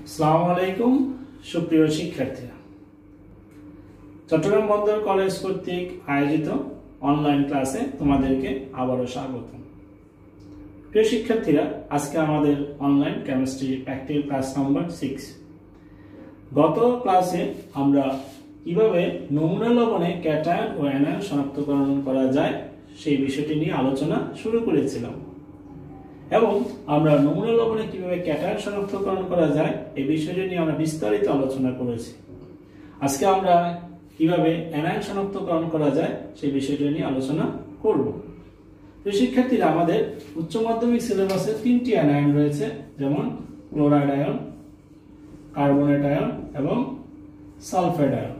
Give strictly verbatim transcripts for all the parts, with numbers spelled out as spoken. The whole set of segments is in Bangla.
আসসালামু আলাইকুম সুপ্রিয় শিক্ষার্থীরা, চট্টগ্রাম বন্দর কলেজ কর্তৃক আয়োজিত অনলাইন ক্লাসে তোমাদেরকে আবারও স্বাগত। প্রিয় শিক্ষার্থীরা, আজকে আমাদের online chemistry practical class number six. গত ক্লাসে আমরা কিভাবে নমুনা লবণে ক্যাটায়ন ও অ্যানায়ন শনাক্তকরণ করা যায় সেই বিষয়টি নিয়ে আলোচনা শুরু করেছিলাম এবং আমরা নমুনা লবণে কিভাবে ক্যাটায়ন শনাক্তকরণ করা যায় এই বিষয়টি নিয়ে আমরা বিস্তারিত আলোচনা করেছি। আজকে আমরা কিভাবে অ্যানায়ন শনাক্তকরণ করা যায় সেই বিষয়টি নিয়ে আলোচনা করব। তো শিক্ষার্থীরা, আমাদের উচ্চ মাধ্যমিক সিলেবাসে তিনটি অ্যানায়ন রয়েছে, যেমন ক্লোরাইড আয়ন, কার্বনেট আয়ন এবং সালফাইড আয়ন।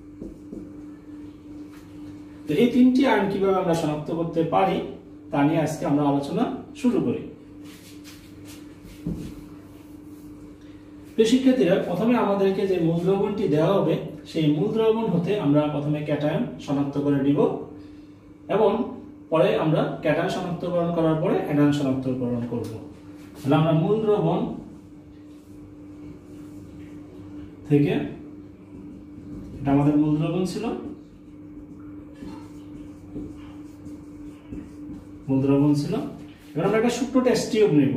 তো এই তিনটি আয়ন কিভাবে আমরা শনাক্ত করতে পারি তা নিয়ে আজকে আমরা আলোচনা শুরু করি। শিক্ষার্থীরা, প্রথমে আমাদেরকে যে মূল দ্রবণটি দেওয়া হবে সেই মূল দ্রবণ হতে আমরা প্রথমে ক্যাটায়ন শনাক্ত করে নিব এবং পরে আমরা ক্যাটায়ন শনাক্তকরণ করার পরে অ্যানায়ন শনাক্তকরণ করব। তাহলে আমরা মূল দ্রবণ থেকে, এটা আমাদের মূল দ্রবণ ছিল, মূল দ্রবণ ছিল এবার আমরা একটা শুকনো টেস্ট টিউব নেব,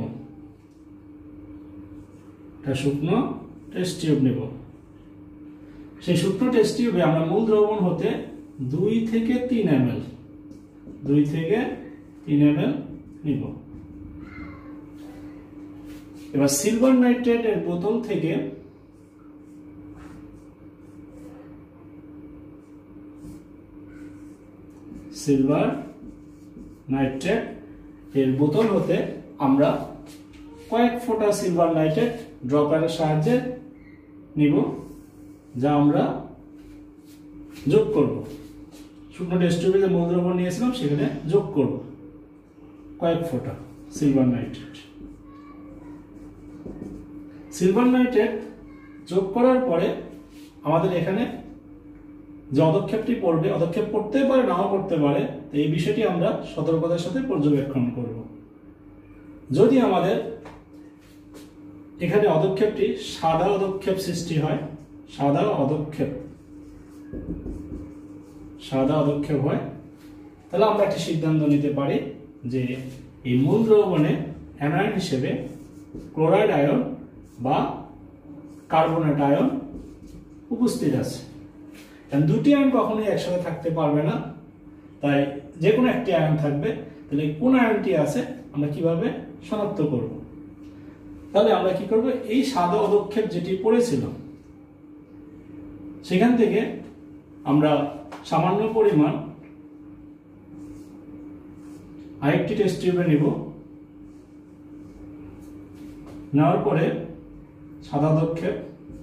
একটা শুকনো টেস্ট টিউব নেব। সেই শুকনো টেস্ট টিউবে আমরা মূল দ্রবণ হতে দুই থেকে তিন এম এল দুই থেকে তিন এম এল নিব। এবার সিলভার নাইট্রেট এর বোতল থেকে সিলভার নাইট্রেট এর বোতল হতে আমরা কয়েক ফোঁটা সিলভার নাইট্রেট ড্রপারের সাহায্যে নিব, যা আমরা যোগ করব। শুকনো টেস্ট টিউবে যে মূল দ্রবণ নিয়েছিলাম সেখানে যোগ করব কয়েক ফোঁটা সিলভার নাইট্রেট। সিলভার নাইট্রেট যোগ করার পরে আমাদের এখানে যে অদক্ষেপটি পড়বে, অদক্ষেপ পড়তে পারে নাও পড়তে পারে, এই বিষয়টি আমরা সতর্কতার সাথে পর্যবেক্ষণ করব। যদি আমাদের এখানে অদক্ষেপটি সাদা অদক্ষেপ সৃষ্টি হয়, সাদা অদক্ষেপ সাদা অদক্ষেপ হয় তাহলে আমরা একটি সিদ্ধান্ত নিতে পারি যে এই মূল দ্রবণে অ্যানায়ন হিসেবে ক্লোরাইড আয়ন বা কার্বনেট আয়ন উপস্থিত আছে। দুটি আয়ন কখনোই একসাথে থাকতে পারবে না, তাই যে কোনো একটি আয়ন থাকবে। তাহলে কোন আয়নটি আছে আমরা কিভাবে শনাক্ত করব? তাহলে আমরা কি করব, এই সাদা অদক্ষেপ যেটি পড়েছিল সেখান থেকে আমরা সামান্য পরিমাণ আরেকটি টেস্ট টিউবে নিব। নেওয়ার পরে সাদা অদক্ষেপ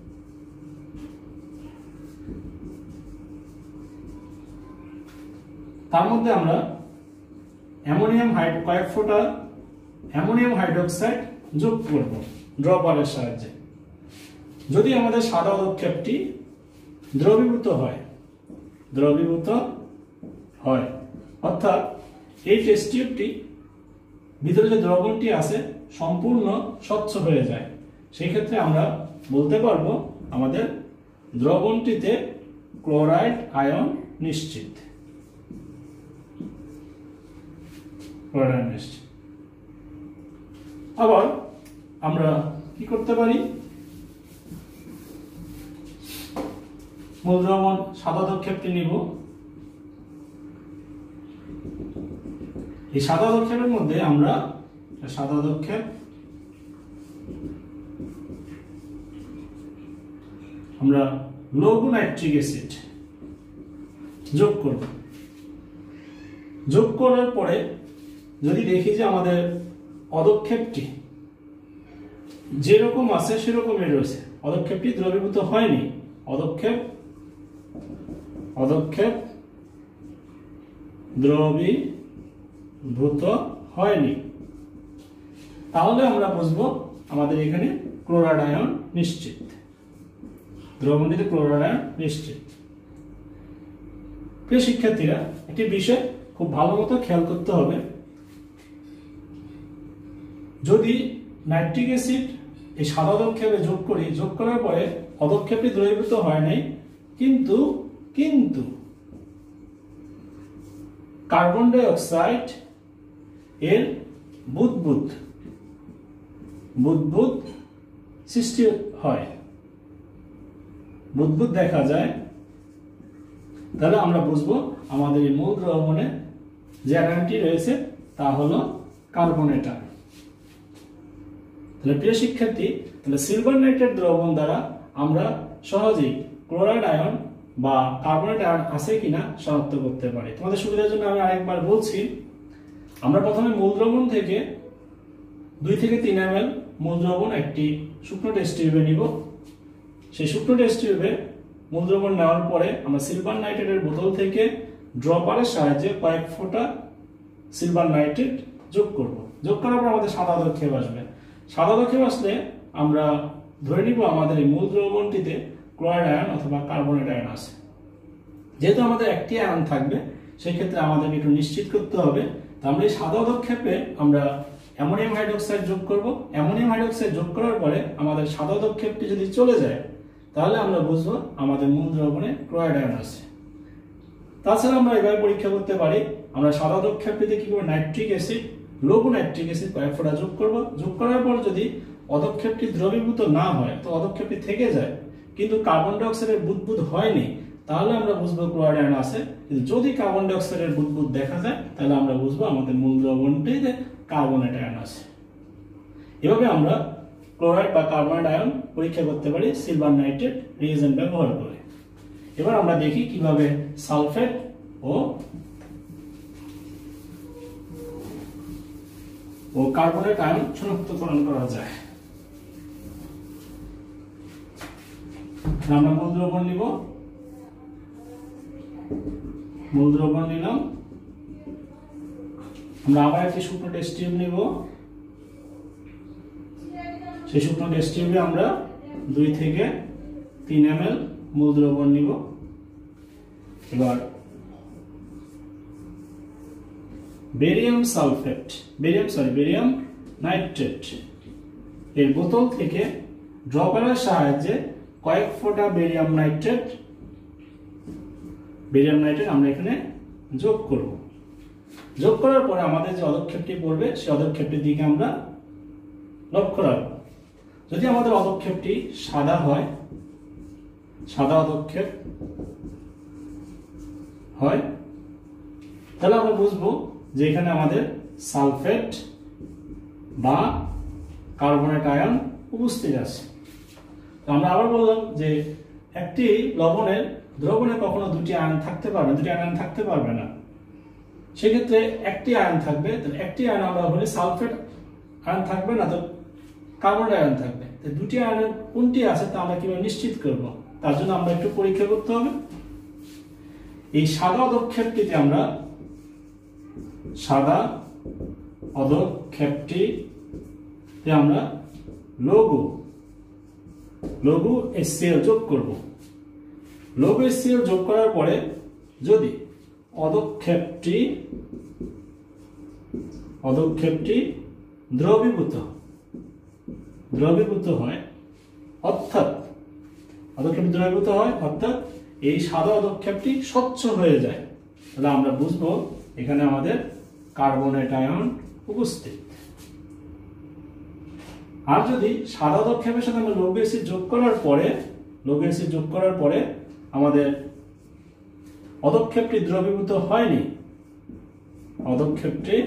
তার মধ্যে আমরা অ্যামোনিয়াম হাইড কয়েক ফোঁটা অ্যামোনিয়াম হাইড্রোক্সাইড যোগ করব ড্রপারের সাহায্যে। যদি আমাদের সাদা অদক্ষেপটি দ্রবীভূত হয় দ্রবীভূত হয় অর্থাৎ এই টেস্ট টিউবটি ভিতরে যে দ্রবণটি আছে সম্পূর্ণ স্বচ্ছ হয়ে যায়, সেই ক্ষেত্রে আমরা বলতে পারবো আমাদের দ্রবণটিতে ক্লোরাইড আয়ন নিশ্চিত। আবার আমরা কি করতে পারি, মূল দ্রবণ সাদা অদক্ষেপটি নিব। এই সাদা অদক্ষেপের মধ্যে আমরা সাদা অদক্ষেপ আমরা লঘু নাইট্রিক অ্যাসিড যোগ করব। যোগ করার পরে যদি দেখি যে আমাদের অদক্ষেপটি যেরকম আছে সেরকমই রয়েছে, অদক্ষেপটি দ্রবীভূত হয়নি, অদক্ষেপ অদক্ষেপ দ্রবীভূত হয়নি, তাহলে আমরা বুঝবো আমাদের এখানে ক্লোরাইড আয়ন নিশ্চিত, দ্রবণটিতে ক্লোরাইড আয়ন নিশ্চিত। প্রিয় শিক্ষার্থীরা, একটি বিষয় খুব ভালো মতো খেয়াল করতে হবে, যদি নাইট্রিক অ্যাসিড এই সাদা অদক্ষেপে যোগ করি, যোগ করার পরে অদক্ষেপটি দ্রবীভূত হয় নাই, কিন্তু কিন্তু কার্বন ডাই অক্সাইড এর বুদবুদ বুদবুদ সৃষ্টি হয়, বুদবুদ দেখা যায়, তাহলে আমরা বুঝবো আমাদের এই মূল দ্রবণে যে আয়নটি রয়েছে তা হলো কার্বনেট আয়ন। তাহলে প্রিয় শিক্ষার্থী, তাহলে সিলভার নাইট্রেট দ্রবণ দ্বারা আমরা সহজেই ক্লোরাইড আয়ন বা কার্বনেট আয়ন আছে কিনা শনাক্ত করতে পারি। তোমাদের সুবিধার জন্য আমি আরেকবার বলছি, আমরা প্রথমে মূল দ্রবণ থেকে দুই থেকে তিন এম এল মূল দ্রবণ একটি শুকনো টেস্ট টিউবে নিব। সেই শুকনো টেস্ট টিউবে মূল দ্রবণ নেওয়ার পরে আমরা সিলভার নাইট্রেটের বোতল থেকে ড্রপারের সাহায্যে কয়েক ফোঁটা সিলভার নাইট্রেট যোগ করব। যোগ করার পর আমাদের সাদা অদক্ষেপ আসবে। সাদা অদক্ষেপ আসলে আমরা ধরে নিব আমাদের এই মূল দ্রবণটিতে ক্লোরাইড আয়ন অথবা কার্বনেট আয়ন আছে। যেহেতু আমাদের একটি আয়ন থাকবে, সেই ক্ষেত্রে আমাদেরকে একটু নিশ্চিত করতে হবে। তো আমরা এই সাদা অদক্ষেপে আমরা অ্যামোনিয়াম হাইড্রোক্সাইড যোগ করব। অ্যামোনিয়াম হাইড্রোক্সাইড যোগ করার পরে আমাদের সাদা অদক্ষেপটি যদি চলে যায়, তাহলে আমরা বুঝবো আমাদের মূল দ্রবণে ক্লোরাইড আয়ন আছে। তাছাড়া আমরা এভাবে পরীক্ষা করতে পারি, আমরা সাদা অদক্ষেপটিতে কি করব, নাইট্রিক অ্যাসিড, লঘু নাইট্রিক অ্যাসিড কয়েক ফোঁটা যোগ করব। যোগ করার পর যদি অদক্ষেপটি দ্রবীভূত না হয়, তো অদক্ষেপটি থেকে যায়, কিন্তু কার্বন ডাই অক্সাইডের বুদবুদ হয়নি, তাহলে আমরা বুঝবো ক্লোরাইড আয়ন আছে। কিন্তু যদি কার্বন ডাই অক্সাইডের বুদবুদ দেখা যায়, তাহলে আমরা বুঝবো আমাদের মূল দ্রবণটিতে কার্বনেট আয়ন আছে। এভাবে আমরা ক্লোরাইড বা কার্বনেট আয়ন পরীক্ষা করতে পারি সিলভার নাইট্রেট রিএজেন্ট ব্যবহার করে। এবার আমরা দেখি কিভাবে সালফেট ও ও কার্বনেট আয়ন শনাক্তকরণ করা যায়। আমরা মূল দ্রবণ নিব, মূল দ্রবণ নিলাম, আমরা আবার একটি শুকনো টেস্ট টিউব নিব। সেই শুকনো টেস্ট টিউবে আমরা দুই থেকে তিন এম এল মূল দ্রবণ নিব। এবার barium sulphate barium sorry barium nitrate এর বোতল থেকে ড্রপারের সাহায্যে কয়েক ফোঁটা বেরিয়াম নাইট্রেট বেরিয়াম নাইট্রেট আমরা এখানে যোগ করব। যোগ করার পরে আমাদের যে অদক্ষেপটি পড়বে, সেই অদক্ষেপটির দিকে আমরা লক্ষ্য রাখব। যদি আমাদের অদক্ষেপটি সাদা হয়, সাদা অদক্ষেপ হয়, তাহলে আমরা বুঝবো যে এখানে আমাদের সালফেট বা কার্বনেট আয়ন উপস্থিত আছে। আমরা আবার বললাম যে একটি লবণের দ্রবণে কখনো দুটি আয়ন থাকতে পারবে দুটি আয়ন থাকতে পারবে না। সেক্ষেত্রে একটি আয়ন থাকবে, একটি আয়ন আমরা বলি সালফেট আয়ন থাকবে না, তো কার্বনেট আয়ন থাকবে। দুটি আয়নের কোনটি আছে তা আমরা কিভাবে নিশ্চিত করব, তার জন্য আমরা একটু পরীক্ষা করতে হবে। এই সাদা অদক্ষেপটিতে আমরা সাদা অদক্ষেপটিতে আমরা লঘু লঘু এসসিএল যোগ করব। লঘু এসসিএল যোগ করার পরে যদি অদক্ষেপটি অদক্ষেপটি দ্রবীভূত দ্রবীভূত হয়, অর্থাৎ অদক্ষেপ দ্রবীভূত হয় অর্থাৎ এই সাদা অদক্ষেপটি স্বচ্ছ হয়ে যায়, তাহলে আমরা বুঝবো এখানে আমাদের কার্বনেট আয়ন উপস্থিত। আর যদি সাদা অদক্ষেপের সাথে আমরা লঘু অ্যাসিড যোগ করার পরে লঘু অ্যাসিড যোগ করার পরে আমাদের অদক্ষেপটি দ্রবীভূত হয়নি, অদক্ষেপটি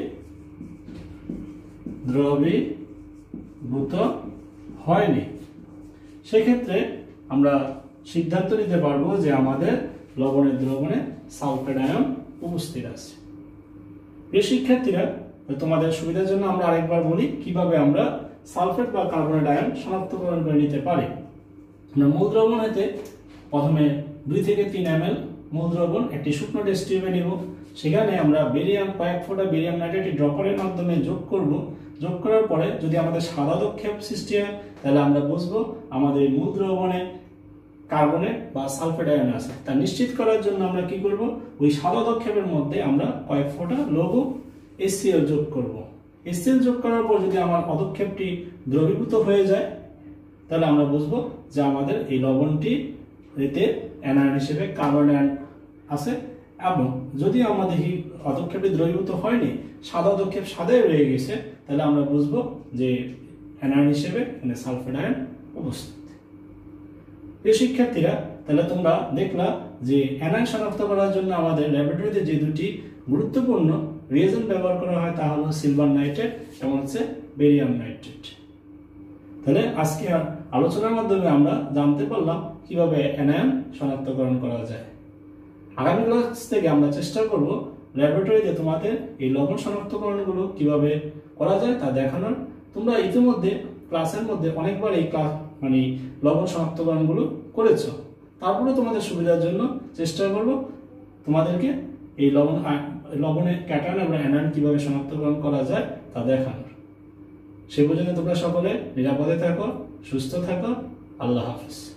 দ্রবীভূত হয়নি, সেক্ষেত্রে আমরা সিদ্ধান্ত নিতে পারবো যে আমাদের লবণের দ্রবণে সালফেট আয়ন উপস্থিত আছে। প্রিয় শিক্ষার্থীরা, তোমাদের সুবিধার জন্য আমরা আরেকবার বলি কিভাবে আমরা সালফেট বা কার্বনেট আয়ন শনাক্তকরণ করে নিতে পারি। আমরা মূল দ্রবণ হতে প্রথমে দুই থেকে তিন এম এল মূল দ্রবণ একটি শুকনো টেস্ট টিউবে নিব। সেখানে আমরা বেরিয়াম কয়েক ফোঁটা বেরিয়াম নাইট্রেট ড্রপারের মাধ্যমে যোগ করব। যোগ করার পরে যদি আমাদের সাদা অদক্ষেপ সৃষ্টি হয়, তাহলে আমরা বুঝবো আমাদের মূল দ্রবণে কার্বনেট বা সালফেট আয়ন আছে। তা নিশ্চিত করার জন্য আমরা কি করব, ওই সাদা অদক্ষেপের মধ্যে আমরা কয়েক ফোঁটা লঘু এসসিএল যোগ করব। এসসিএল যোগ করার পর যদি আমার অদক্ষেপটি দ্রবীভূত হয়ে যায়, তাহলে আমরা বুঝবো যে আমাদের এই লবণটি এতে অ্যানায়ন হিসেবে কার্বন আয়ন আছে। এবং যদি আমরা দেখি অধক্ষেপে দ্রবীভূত হয়নি, সাদা অধক্ষেপ সাদাই রয়ে গেছে, তাহলে আমরা বুঝবো যে অ্যানায়ন হিসেবে এখানে সালফেট আয়ন উপস্থিত। প্রিয় শিক্ষার্থীরা, তাহলে তোমরা দেখলা যে অ্যানায়ন শনাক্ত করার জন্য আমাদের ল্যাবরেটরিতে যে দুটি গুরুত্বপূর্ণ রিয়েজেন্ট ব্যবহার করা হয় তা হলো সিলভার নাইট্রেট এবং হচ্ছে বেরিয়াম নাইট্রেট। তাহলে আজকে আলোচনার মাধ্যমে আমরা জানতে পারলাম কিভাবে অ্যানায়ন শনাক্তকরণ করা যায়। আগামী ক্লাস থেকে আমরা চেষ্টা করব ল্যাবরেটরিতে তোমাদের এই লবণ শনাক্তকরণগুলো কিভাবে করা যায় তা দেখানোর। তোমরা ইতিমধ্যে ক্লাসের মধ্যে অনেকবার এই ক্লাস মানে লবণ শনাক্তকরণগুলো করেছো, তারপরে তোমাদের সুবিধার জন্য চেষ্টা করব তোমাদেরকে এই লবণ লবণের ক্যাটায়ন এবং অ্যানায়ন কিভাবে শনাক্তকরণ করা যায় তা দেখানোর। সে পর্যন্ত তোমরা সকলে নিরাপদে থাকো, সুস্থ থাকো। আল্লাহ হাফেজ।